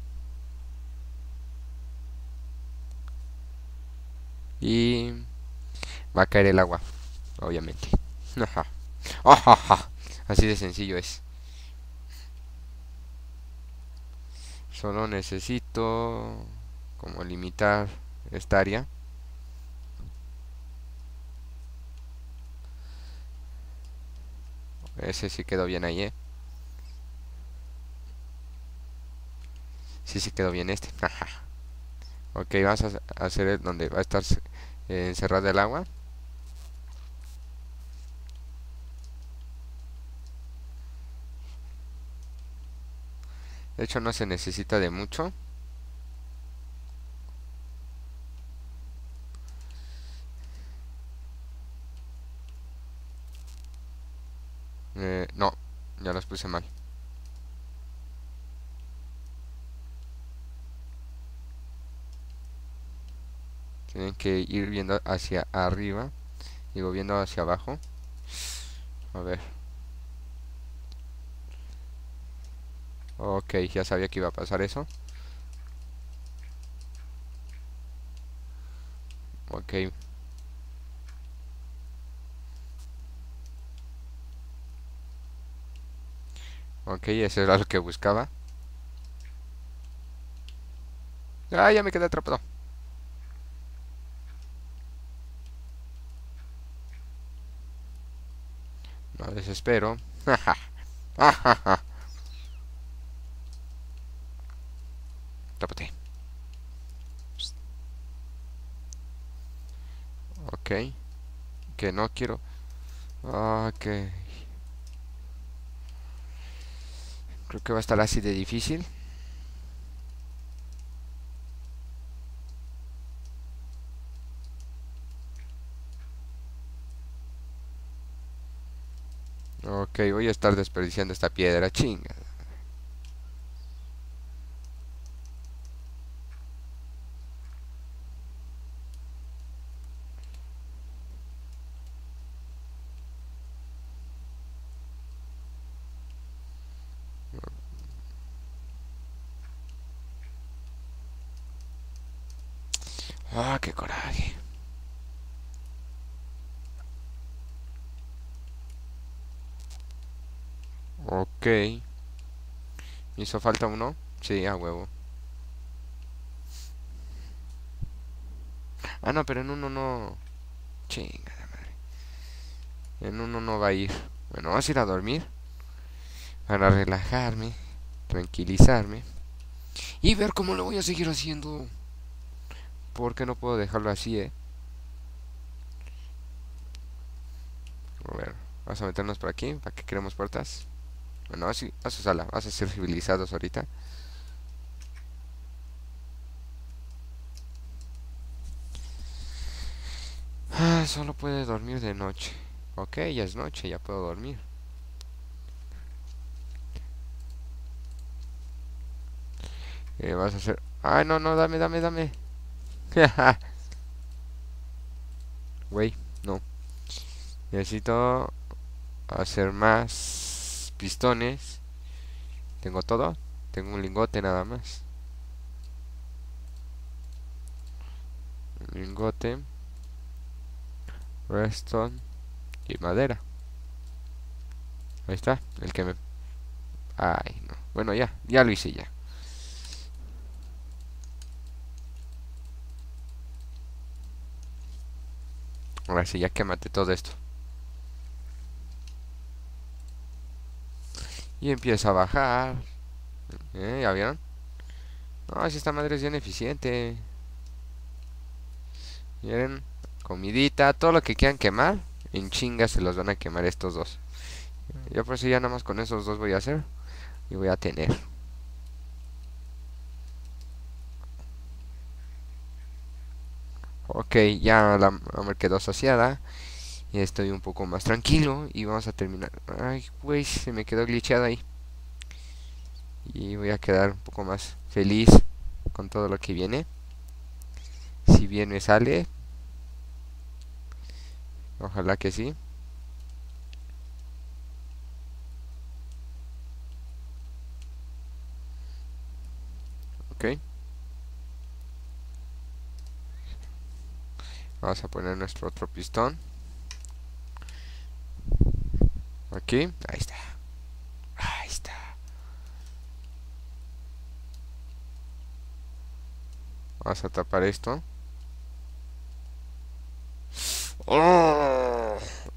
Speaker 1: Y va a caer el agua, obviamente. Ajá. Ajaja. Así de sencillo es. Solo necesito como limitar esta área. Ese sí quedó bien ahí, ¿eh? Sí, sí quedó bien este. Ok, vamos a hacer donde va a estar encerrada el agua. De hecho, no se necesita de mucho. No, ya los puse mal. Tienen que ir viendo hacia arriba. Digo, viendo hacia abajo. A ver. Ok, ya sabía que iba a pasar eso. Ok, ok, eso era lo que buscaba. Ah, ya me quedé atrapado. No desespero. Tápate. Ok, que no quiero. Ok, creo que va a estar así de difícil. Ok, voy a estar desperdiciando esta piedra, chinga. Ah, qué coraje. Ok. ¿Me hizo falta uno? Sí, a huevo. Ah, no, pero en uno no. Chinga. En uno no va a ir. Bueno, vamos a ir a dormir para relajarme, tranquilizarme y ver cómo lo voy a seguir haciendo. Porque no puedo dejarlo así, eh. A ver, vamos a meternos por aquí, para que creemos puertas. Bueno, así, a su sala, vamos a ser civilizados ahorita. Ah, solo puede dormir de noche. Ok, ya es noche, ya puedo dormir. Vas a hacer... Ay, no, no, dame, dame, dame. Güey, no. Necesito hacer más pistones. Tengo todo. Tengo un lingote nada más. Un lingote, redstone y madera. Ahí está, el que me... Ay, no. Bueno, ya, ya lo hice ya. Ahora sí, ya quémate todo esto. Y empieza a bajar. ¿Ya vieron? No, si esta madre es bien eficiente. Miren, comidita, todo lo que quieran quemar, en chinga se los van a quemar estos dos. Yo por eso ya nada más con esos dos voy a hacer y voy a tener. Ok, ya la hambre quedó saciada. Y estoy un poco más tranquilo y vamos a terminar. Ay, güey, se me quedó glitchada ahí. Y voy a quedar un poco más feliz con todo lo que viene. Si bien me sale, ojalá que sí. Ok, vamos a poner nuestro otro pistón. Aquí, ahí está. Ahí está. Vamos a tapar esto. ¡Oh!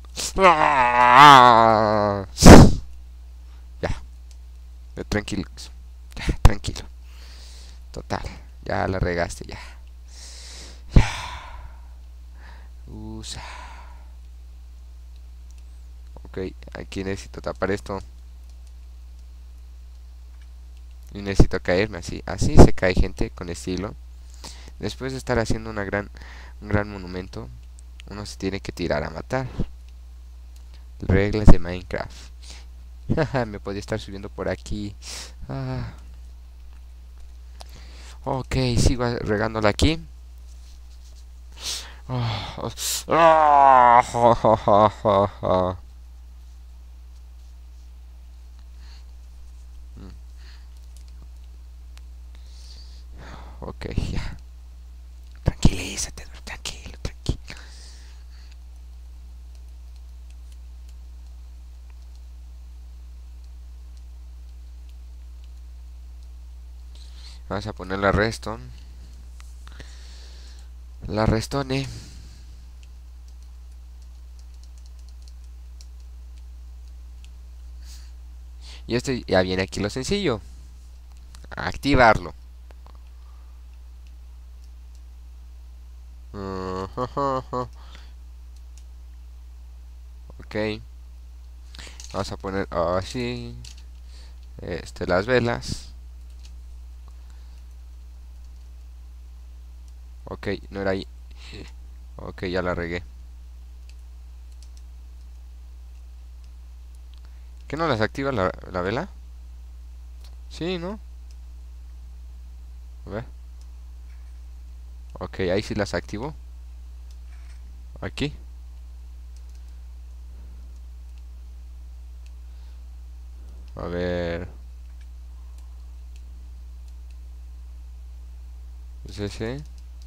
Speaker 1: ¡Ah! Ya, tranquilo. Ya, tranquilo. Total, ya la regaste, ya. Usa. Ok, aquí necesito tapar esto. Y necesito caerme así. Así se cae gente con estilo. Después de estar haciendo un gran monumento, uno se tiene que tirar a matar. Reglas de Minecraft. Me podía estar subiendo por aquí. Ah, ok, sigo regándola aquí. Ah, ah, ok, ya. Tranquilízate, tranquilo, tranquilo. Vamos a poner la redstone. La redstone. Y esto ya viene aquí lo sencillo. Activarlo. Ok. Vamos a poner así. Las velas. Ok, no era ahí. Ok, ya la regué. ¿Qué no las activa la vela? Sí, ¿no? A ver. Ok, ahí sí las activo. Aquí. A ver. Es ese.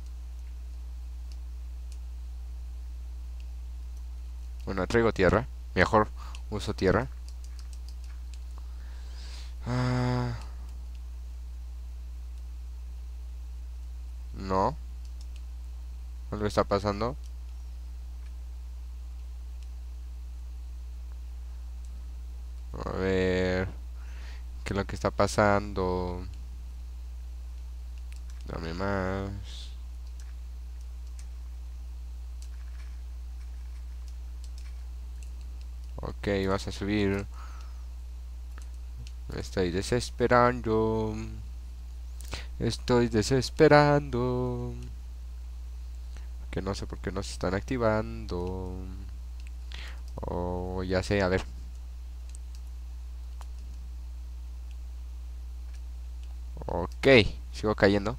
Speaker 1: Bueno, traigo tierra. Mejor uso tierra. Ah, no. Algo está pasando. A ver. ¿Qué es lo que está pasando? Dame más. Ok, vas a subir. Me estoy desesperando. Estoy desesperando. Que no sé por qué no se están activando. O ya sé, a ver. Ok, sigo cayendo.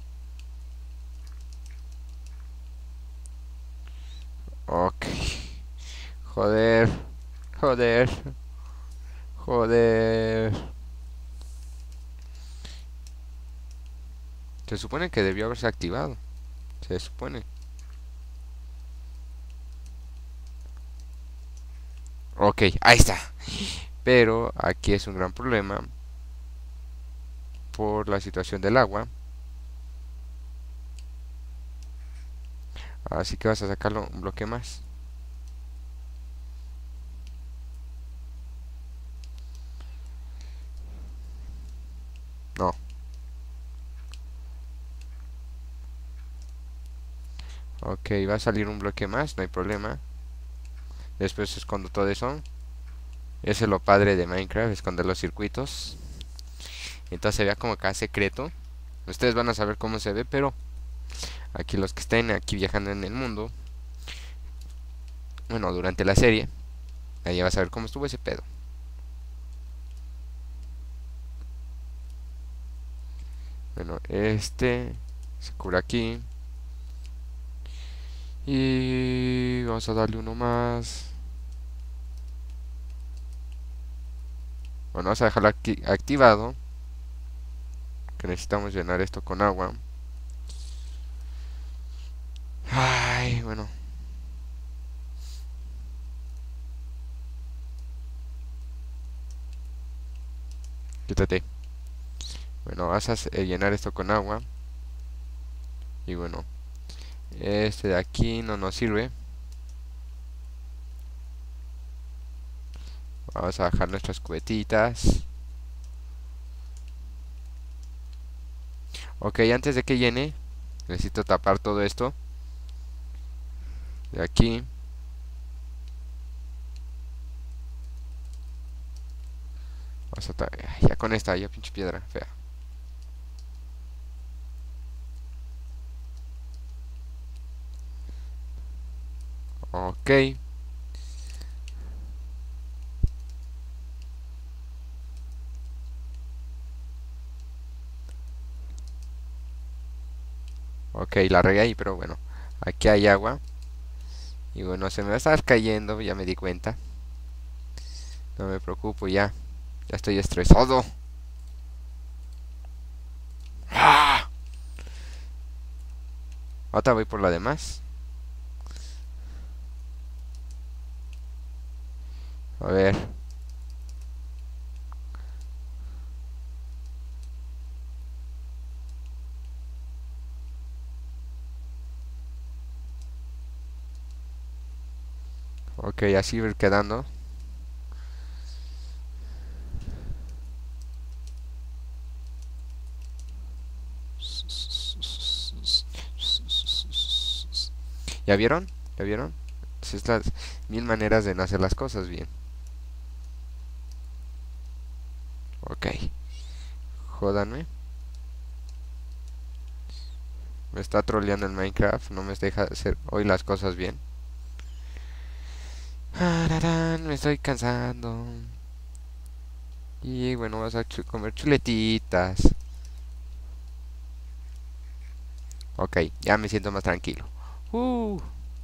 Speaker 1: Ok. Joder. Joder. Joder. Se supone que debió haberse activado. Se supone. Ok, ahí está. Pero aquí es un gran problema por la situación del agua. Así que vas a sacarlo un bloque más. No. Ok, va a salir un bloque más, no hay problema. Después escondo todo eso. Eso es lo padre de Minecraft, esconder los circuitos. Entonces se vea como acá secreto. Ustedes van a saber cómo se ve, pero aquí los que estén aquí viajando en el mundo, bueno, durante la serie, ahí vas a ver cómo estuvo ese pedo. Bueno, este se cubre aquí. Y vamos a darle uno más. Bueno, vamos a dejarlo aquí activado. Que necesitamos llenar esto con agua. Ay, bueno. Quítate. Bueno, vas a llenar esto con agua. Y bueno, este de aquí no nos sirve. Vamos a bajar nuestras cubetitas. Ok, antes de que llene, necesito tapar todo esto. De aquí. Vamos a ya con esta, ya pinche piedra fea. Ok. Ok, la regué ahí, pero bueno. Aquí hay agua. Y bueno, se me va a estar cayendo, ya me di cuenta. No me preocupo ya. Ya estoy estresado. ¡Ah! Ahora voy por la demás. A ver. Ok, así va a ir quedando. ¿Ya vieron? ¿Ya vieron? Es estas mil maneras de no hacer las cosas bien. Ok. Jódanme. Me está troleando el Minecraft. No me deja hacer hoy las cosas bien. Me estoy cansando. Y bueno, vas a comer chuletitas. Ok, ya me siento más tranquilo. Uh,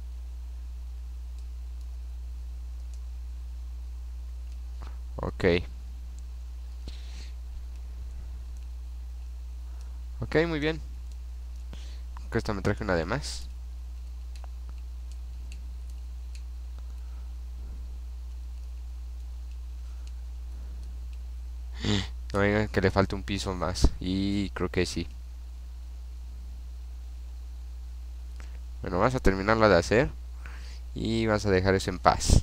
Speaker 1: ok, ok, muy bien. Que esto me traje una de más. No digan que le falta un piso más. Y creo que sí. Bueno, vas a terminarla de hacer. Y vas a dejar eso en paz.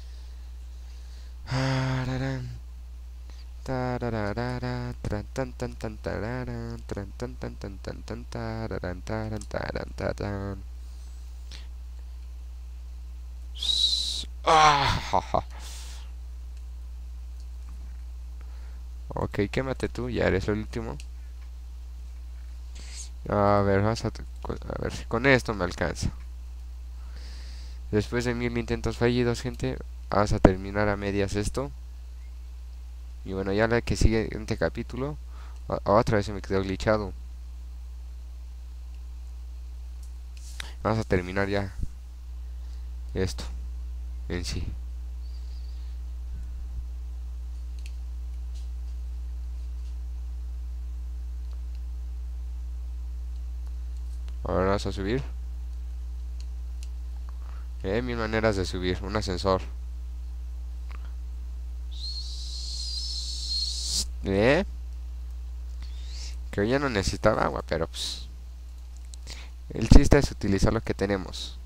Speaker 1: Tararara, tran, tan, tan, tan, tararan, tran, tan, tan, tan, tan, tan, tararan, taran, taran, taran. Ah, ja, ja. Ok, quémate tú, ya eres el último. A ver, a ver si con esto me alcanza. Después de 1000 intentos fallidos, gente, vas a terminar a medias esto. Y bueno, ya la que sigue en este capítulo, otra vez se me quedó glitchado. Vamos a terminar ya esto en sí. Ahora vas a subir. 1000 maneras de subir, un ascensor. ¿Eh? Que ya no necesitaba agua, pero pues el chiste es utilizar lo que tenemos.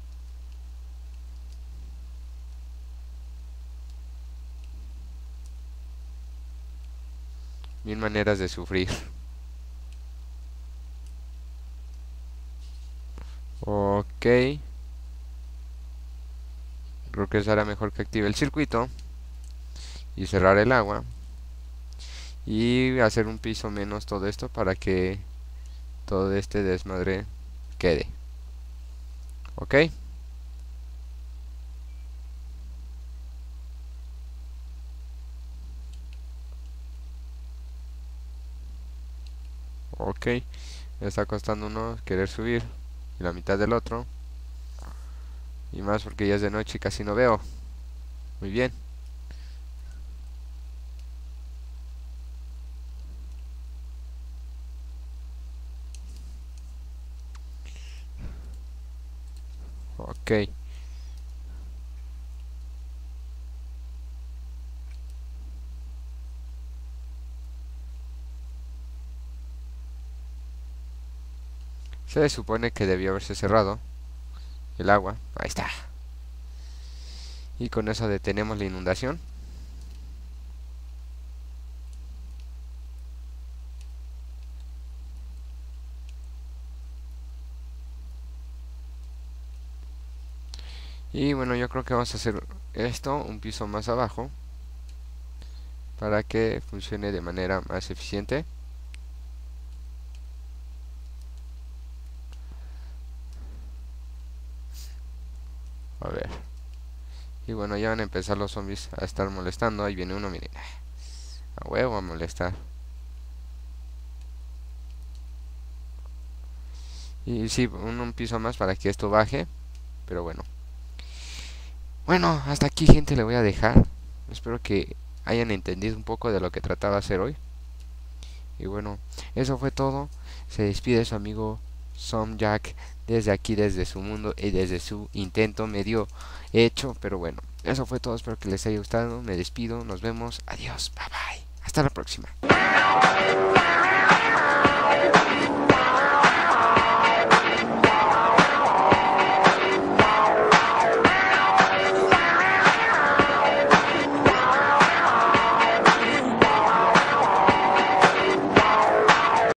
Speaker 1: 1000 maneras de sufrir. Ok. Creo que será mejor que active el circuito y cerrar el agua y hacer un piso menos todo esto para que todo este desmadre quede. Ok. Ok. Me está costando uno querer subir y la mitad del otro. Y más porque ya es de noche y casi no veo. Muy bien. Ok. Se supone que debió haberse cerrado el agua. Ahí está. Y con eso detenemos la inundación. Y bueno, yo creo que vamos a hacer esto un piso más abajo para que funcione de manera más eficiente. A ver. Y bueno, ya van a empezar los zombies a estar molestando. Ahí viene uno, miren. A huevo a molestar. Y sí, un piso más para que esto baje. Pero bueno. Bueno, hasta aquí, gente, le voy a dejar. Espero que hayan entendido un poco de lo que trataba de hacer hoy. Y bueno, eso fue todo. Se despide su amigo Jack desde aquí, desde su mundo y desde su intento medio hecho. Pero bueno, eso fue todo. Espero que les haya gustado. Me despido. Nos vemos. Adiós. Bye bye. Hasta la próxima.